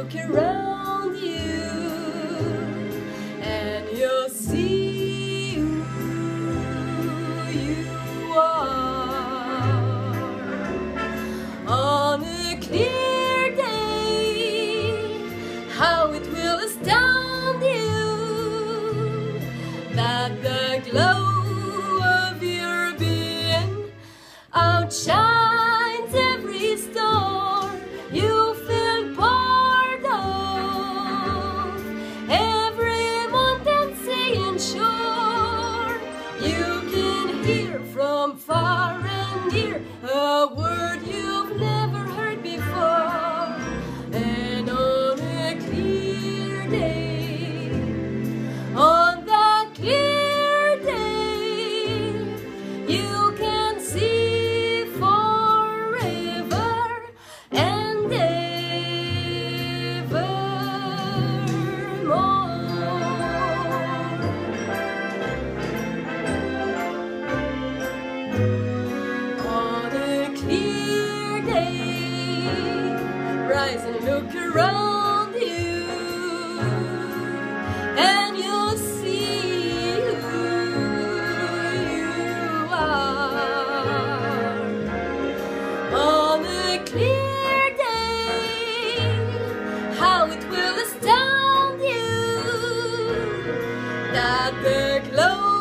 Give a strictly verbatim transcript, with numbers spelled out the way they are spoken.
look around you, and you'll see who you are. On a clear day, how it will astound you that the glow of your being outshines every star you feel part of, every mountain, sea and shore. You can hear from far and near a word you've never heard before. And on a clear day, on that clear day, you can see forever and evermore. On a clear day, rise and look around you, and you'll see who you are. On a clear day, how it will astound you that the glow